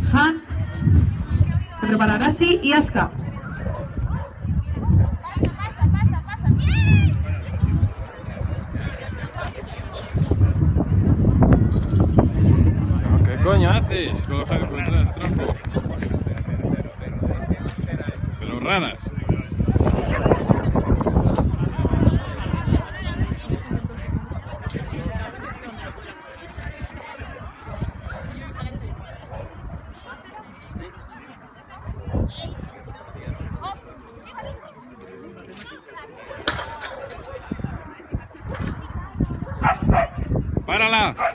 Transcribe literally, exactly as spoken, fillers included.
Han. Se preparará así y Aska. ¿Qué coño haces con los trampos? Pero ranas. ¡Párala!